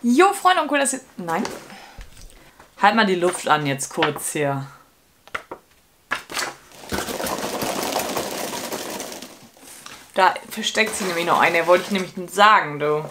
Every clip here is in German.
Jo, Freunde, und cool, dass ihr... Nein. Halt mal die Luft an jetzt kurz hier. Da versteckt sie nämlich noch eine, wollte ich nämlich nicht sagen, du.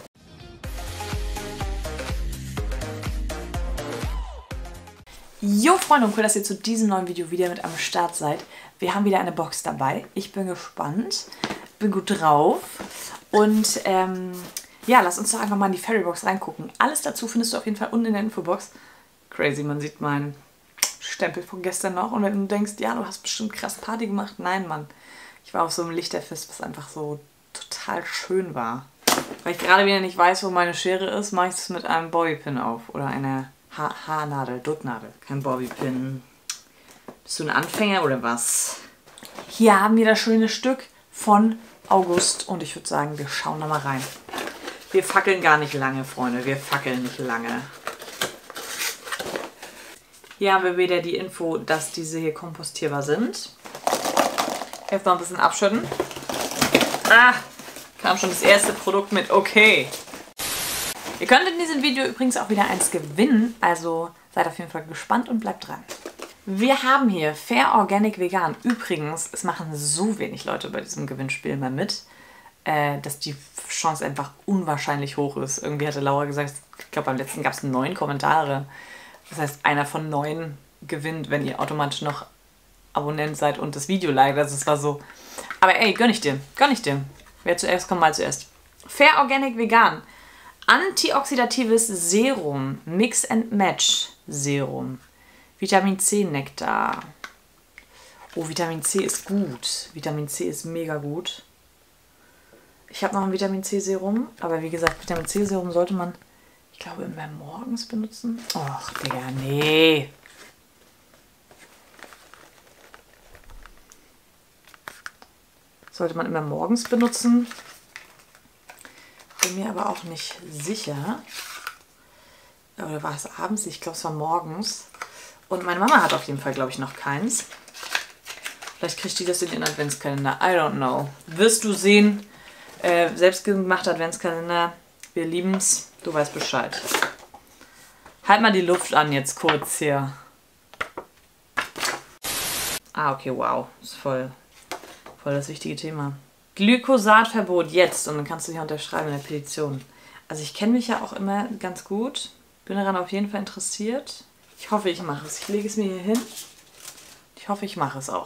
Jo, Freunde, und cool, dass ihr zu diesem neuen Video wieder mit am Start seid. Wir haben wieder eine Box dabei. Ich bin gespannt, bin gut drauf. Und ja, lass uns doch einfach mal in die Fairybox reingucken. Alles dazu findest du auf jeden Fall unten in der Infobox. Crazy, man sieht meinen Stempel von gestern noch. Und wenn du denkst, ja, du hast bestimmt krass Party gemacht. Nein, Mann. Ich war auf so einem Lichterfest, was einfach so total schön war. Weil ich gerade wieder nicht weiß, wo meine Schere ist, mache ich es mit einem Bobbypin auf. Oder einer Haarnadel, Duttnadel. Kein Bobbypin. Bist du ein Anfänger oder was? Hier haben wir das schöne Stück von August. Und ich würde sagen, wir schauen da mal rein. Wir fackeln gar nicht lange, Freunde. Wir fackeln nicht lange. Hier haben wir wieder die Info, dass diese hier kompostierbar sind. Jetzt noch ein bisschen abschütten. Ah, kam schon das erste Produkt mit. Okay. Ihr könnt in diesem Video übrigens auch wieder eins gewinnen. Also seid auf jeden Fall gespannt und bleibt dran. Wir haben hier Fair Organic Vegan. Übrigens, es machen so wenig Leute bei diesem Gewinnspiel mal mit, dass die Chance einfach unwahrscheinlich hoch ist. Irgendwie hatte Laura gesagt, ich glaube beim letzten gab es 9 Kommentare. Das heißt, einer von 9 gewinnt, wenn ihr automatisch noch Abonnent seid und das Video liked. Also es war so. Aber ey, gönn ich dir. Gönn ich dir. Wer zuerst kommt, mal zuerst. Fair Organic Vegan. Antioxidatives Serum. Mix and Match Serum. Vitamin C Nektar. Oh, Vitamin C ist gut. Vitamin C ist mega gut. Ich habe noch ein Vitamin C Serum. Aber wie gesagt, Vitamin C Serum sollte man, ich glaube, immer morgens benutzen. Och, Digga, nee. Sollte man immer morgens benutzen. Bin mir aber auch nicht sicher. Oder war es abends? Ich glaube, es war morgens. Und meine Mama hat auf jeden Fall, glaube ich, noch keins. Vielleicht kriegt die das in den Adventskalender. I don't know. Wirst du sehen. Selbstgemachter Adventskalender. Wir lieben's. Du weißt Bescheid. Halt mal die Luft an jetzt kurz hier. Ah, okay, wow. Ist voll das wichtige Thema. Glyphosatverbot jetzt. Und dann kannst du hier unterschreiben in der Petition. Also ich kenne mich ja auch immer ganz gut. Bin daran auf jeden Fall interessiert. Ich hoffe, ich mache es. Ich lege es mir hier hin. Ich hoffe, ich mache es auch.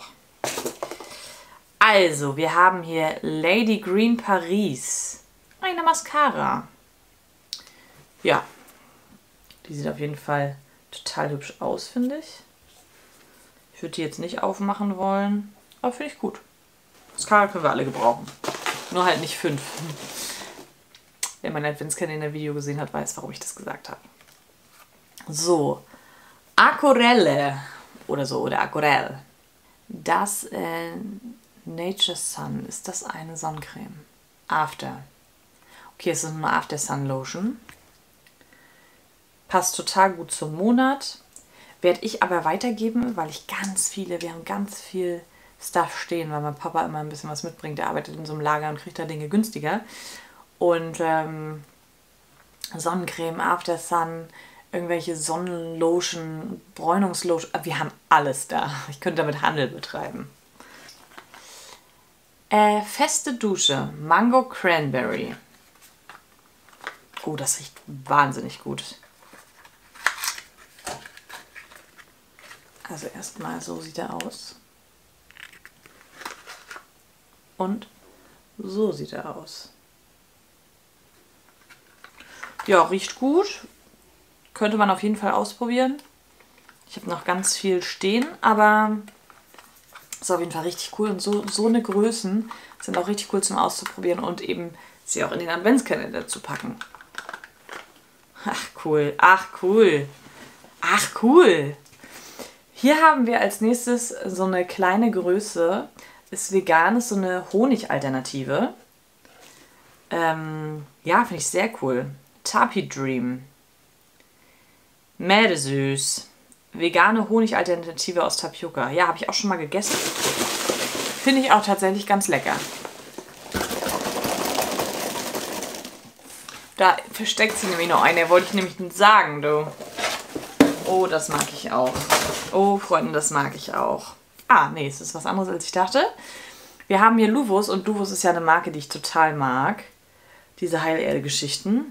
Also, wir haben hier Lady Green Paris. Eine Mascara. Ja. Die sieht auf jeden Fall total hübsch aus, finde ich. Ich würde die jetzt nicht aufmachen wollen. Aber finde ich gut. Mascara können wir alle gebrauchen. Nur halt nicht 5. Wer mein Adventskalender-Video gesehen hat, weiß, warum ich das gesagt habe. So. Aquarelle. Oder so. Oder Aquarelle. Das Nature Sun. Ist das eine Sonnencreme? After. Okay, es ist eine After Sun Lotion. Passt total gut zum Monat. Werde ich aber weitergeben, weil ich wir haben ganz viel Stuff stehen, weil mein Papa immer ein bisschen was mitbringt. Der arbeitet in so einem Lager und kriegt da Dinge günstiger. Und Sonnencreme, After Sun, irgendwelche Sonnenlotion, Bräunungslotion. Wir haben alles da. Ich könnte damit Handel betreiben. Feste Dusche, Mango Cranberry. Oh, das riecht wahnsinnig gut. Also erstmal so sieht er aus. Und so sieht er aus. Ja, riecht gut. Könnte man auf jeden Fall ausprobieren. Ich habe noch ganz viel stehen, aber ist auf jeden Fall richtig cool. Und so eine Größen sind auch richtig cool zum Auszuprobieren und eben sie auch in den Adventskalender zu packen. Ach cool, ach cool, ach cool. Hier haben wir als nächstes so eine kleine Größe. Ist vegan, ist so eine Honig-Alternative. Ja, finde ich sehr cool. Tapi Dream. Mädesüß. Vegane Honig-Alternative aus Tapioca. Ja, habe ich auch schon mal gegessen. Finde ich auch tatsächlich ganz lecker. Da versteckt sie nämlich noch eine. Wollte ich nämlich nicht sagen, du. Oh, das mag ich auch. Oh, Freunde, das mag ich auch. Ah, nee, es ist was anderes, als ich dachte. Wir haben hier Luvos und Luvos ist ja eine Marke, die ich total mag. Diese Heilerde-Geschichten.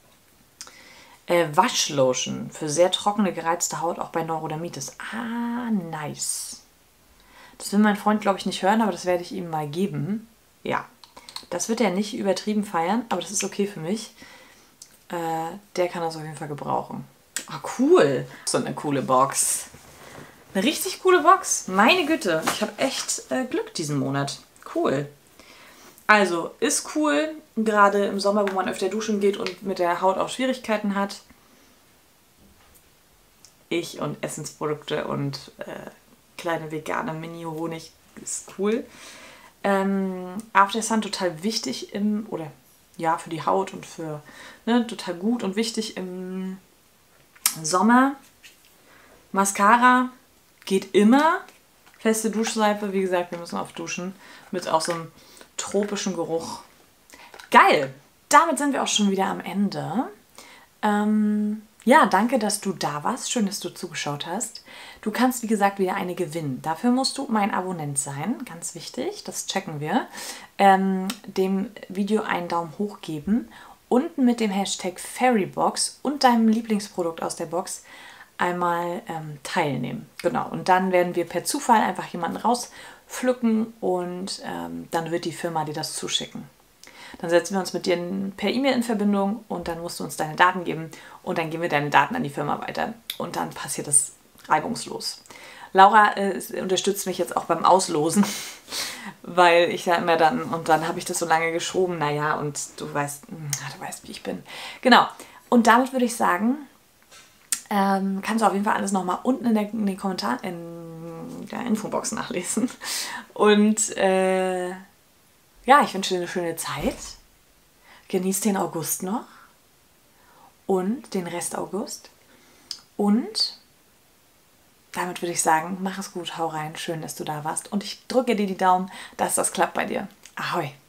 Waschlotion für sehr trockene, gereizte Haut, auch bei Neurodermitis. Ah, nice. Das will mein Freund, glaube ich, nicht hören, aber das werde ich ihm mal geben. Ja, das wird er nicht übertrieben feiern, aber das ist okay für mich. Der kann das auf jeden Fall gebrauchen. Ah, cool. So eine coole Box. Eine richtig coole Box. Meine Güte, ich habe echt Glück diesen Monat. Cool. Also, ist cool, gerade im Sommer, wo man öfter duschen geht und mit der Haut auch Schwierigkeiten hat. Ich und Essensprodukte und kleine vegane Mini-Honig ist cool. After Sun total wichtig für die Haut und für, total gut und wichtig im Sommer. Mascara geht immer. Feste Duschseife, wie gesagt, wir müssen oft duschen. Mit auch so einem tropischen Geruch. Geil! Damit sind wir auch schon wieder am Ende. Ja, danke, dass du da warst. Schön, dass du zugeschaut hast. Du kannst, wie gesagt, wieder eine gewinnen. Dafür musst du mein Abonnent sein. Ganz wichtig, das checken wir. Dem Video einen Daumen hoch geben. Unten mit dem Hashtag Fairybox und deinem Lieblingsprodukt aus der Box einmal teilnehmen. Genau, und dann werden wir per Zufall einfach jemanden rauspflücken und dann wird die Firma dir das zuschicken. Dann setzen wir uns mit dir per E-Mail in Verbindung und dann musst du uns deine Daten geben und dann geben wir deine Daten an die Firma weiter und dann passiert das reibungslos. Laura unterstützt mich jetzt auch beim Auslosen, weil ich ja immer dann habe ich das so lange geschoben, naja, und du weißt, wie ich bin. Genau, und damit würde ich sagen, kannst du auf jeden Fall alles nochmal unten in den Kommentaren, in der Infobox nachlesen. Und ja, ich wünsche dir eine schöne Zeit. Genieß den August noch und den Rest August. Und damit würde ich sagen, mach es gut, hau rein, schön, dass du da warst. Und ich drücke dir die Daumen, dass das klappt bei dir. Ahoi!